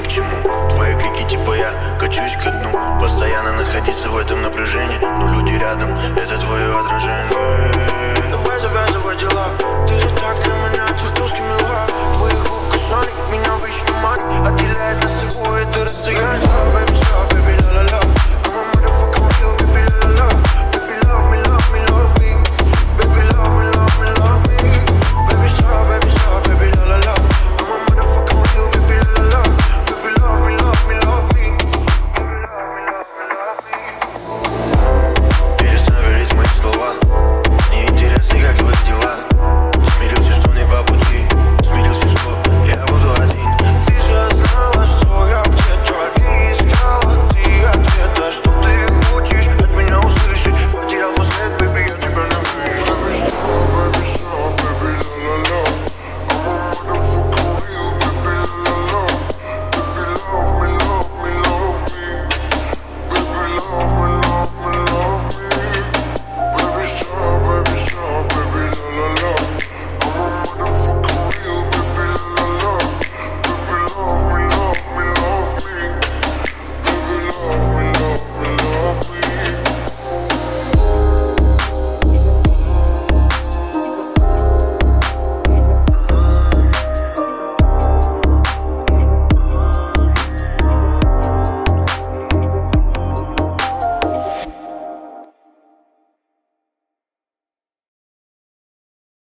к чему. Твои крики типа я качусь ко дну. Постоянно находиться в этом напряжении, но люди рядом, это твое отражение. Давай завязывай дела, ты же так для меня чертовски мила. Твои губ касались меня в вечном мане, отделяет нас всего это расстояние. Stop, baby, la la la.